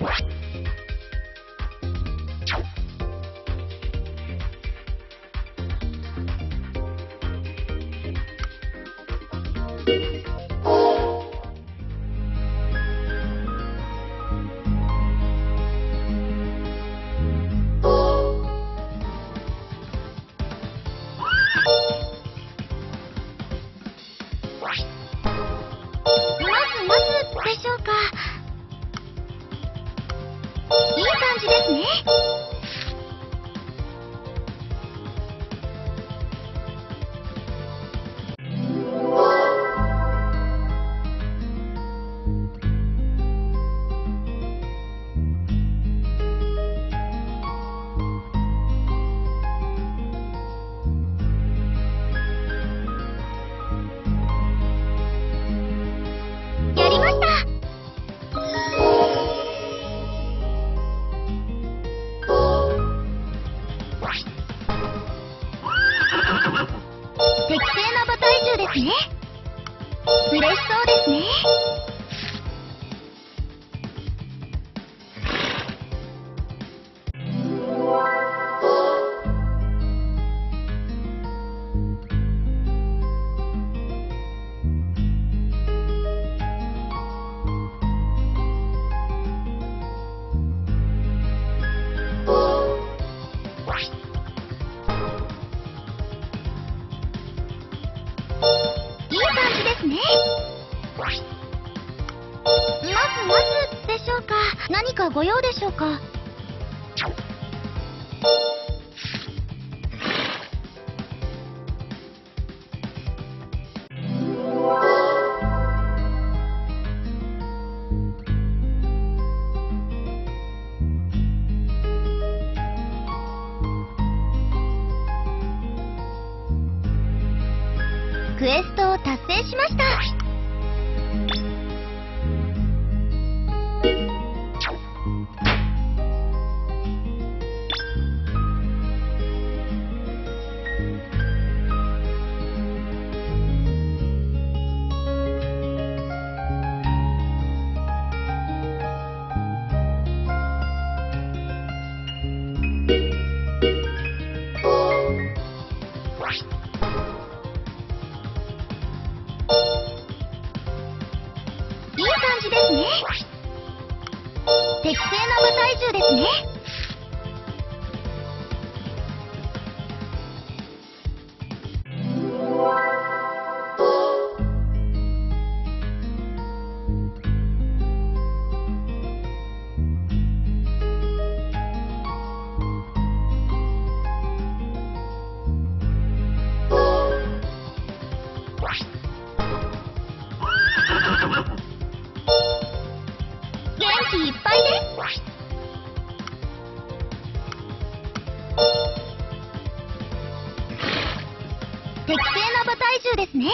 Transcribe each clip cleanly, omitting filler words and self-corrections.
でしょうか。いい感じですね。やりました。適正な馬体重ですね。嬉しそうですね。いい感じですね。ますでしょうか。何かご用でしょうか。クエストを達成しました。いい感じですね。適正な馬体重ですね。元気いっぱいです。適正な馬体重ですね。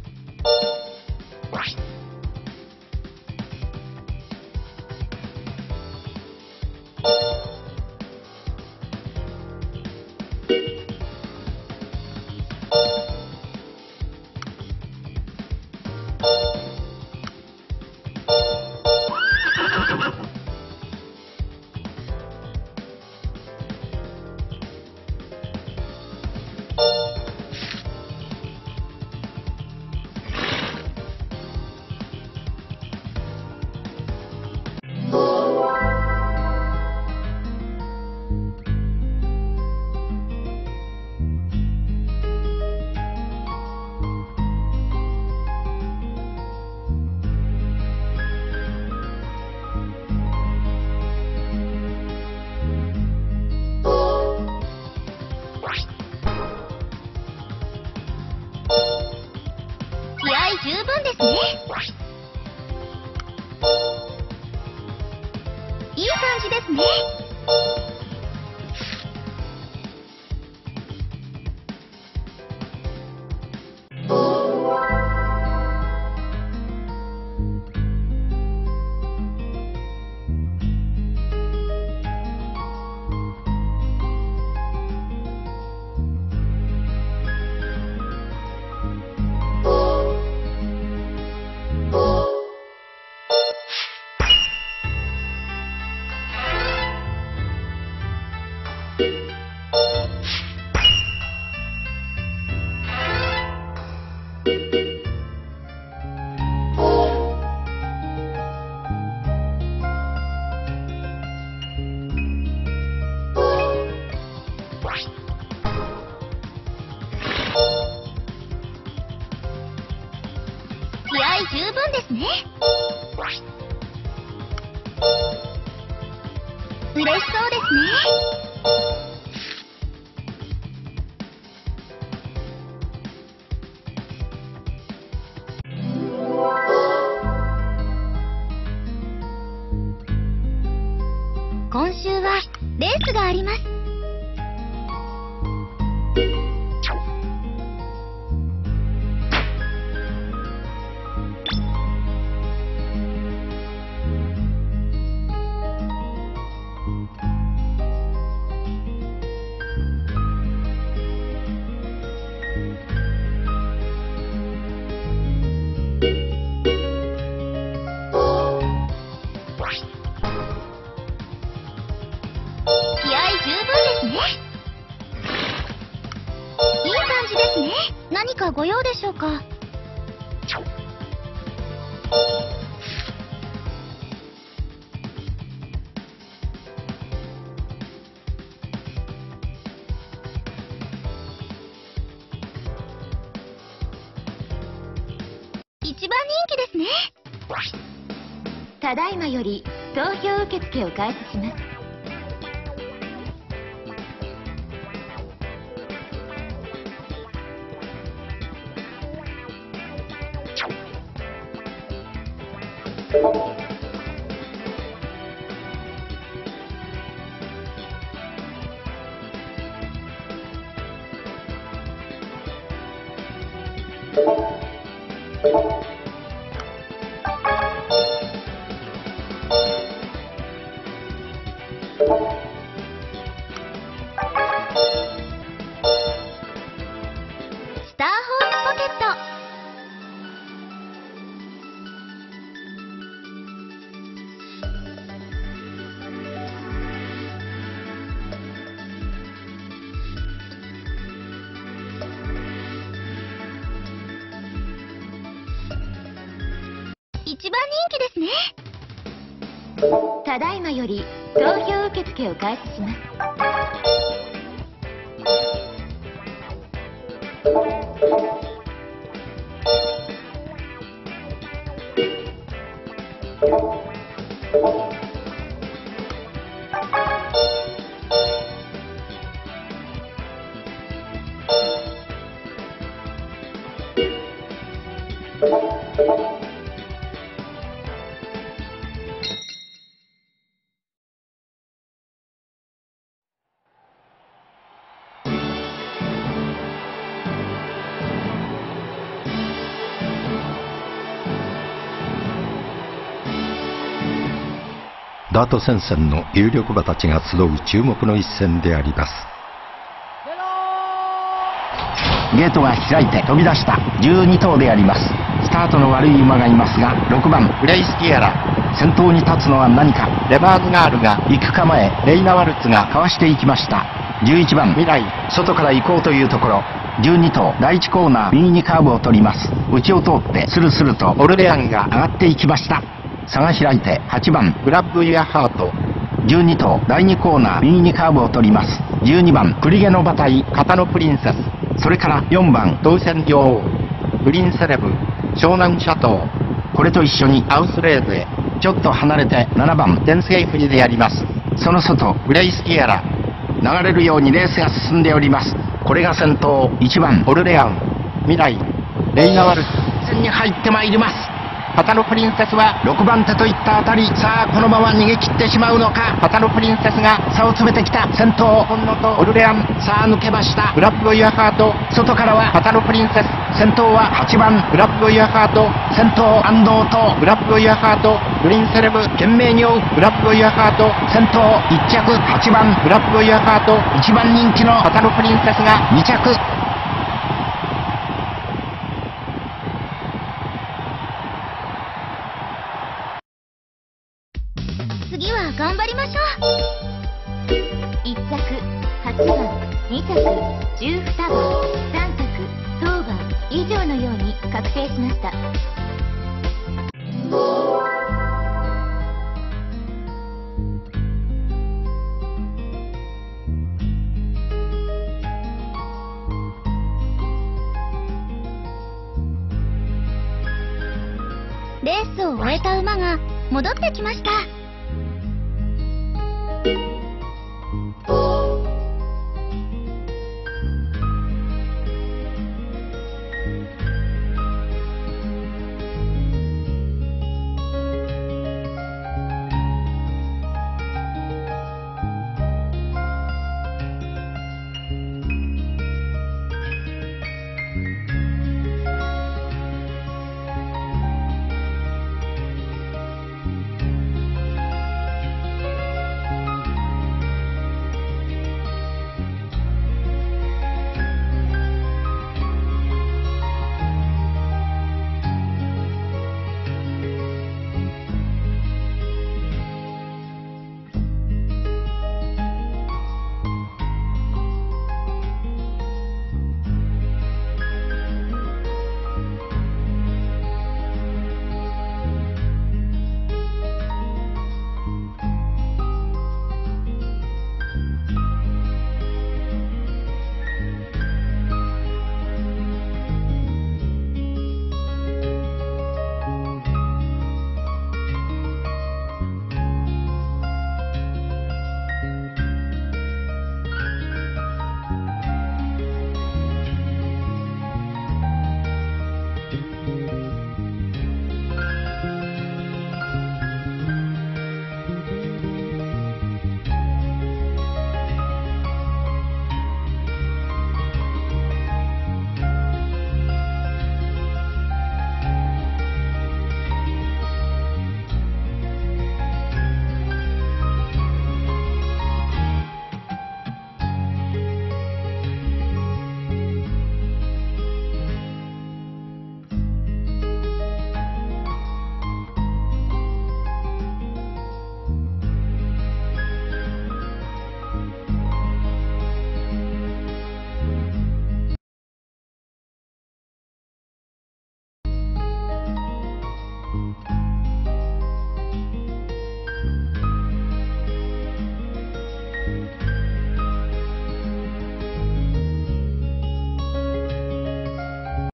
気合い十分ですね。いい感じですね。 嬉しそうですね。今週はレースがあります。気合十分ですね。いい感じですね。何かご用でしょうか。一番人気ですね。 ただいまより投票受付を開始します。 スターホースポケット。一番人気ですね。 ただいまより投票受付を開始します。 ダート戦線の有力馬たちが集う注目の一戦であります。 ゲートが開いて飛び出した12頭であります。スタートの悪い馬がいますが、6番グレイスキアラ、 先頭に立つのは何か。 レバーズガールが行く構え、 レイナワルツがかわしていきました。11番未来、 外から行こうというところ。12頭第1コーナー右にカーブを取ります。内を通ってスルスルとオルレアンが上がっていきました。差が開いて8番グラッブ・ユア・ハート、 12頭第2コーナー右にカーブを取ります。12番クリゲの馬体、 カタノプリンセス、 それから4番当選女王、グリーンセレブ、湘南シャトー、 これと一緒にアウスレーズへちょっと離れて7番天聖富士であります。 その外グレイスキアラ、 流れるようにレースが進んでおります。これが先頭1番オルレアン、未来、レイナワルツ、 戦に入ってまいります。 カタノプリンセスは 6番手といったあたり、さあこのまま逃げ切ってしまうのか。 カタノプリンセスが差を詰めてきた先頭ほんのとオルレアン、 さあ抜けました。 グラッブ・ユア・ハート、 外からはカタノプリンセス、 先頭は8番グラッブ・ユア・ハート、 先頭安藤とグラッブ・ユア・ハート、グリーンセレブ、 懸命に追うグラッブ・ユア・ハート、 先頭1着8番グラッブ・ユア・ハート、 1番人気のカタノプリンセスが 2着。 次は頑張りましょう。 1着8番、2着12番、3着当番以上のように確定しました。 レースを終えた馬が戻ってきました。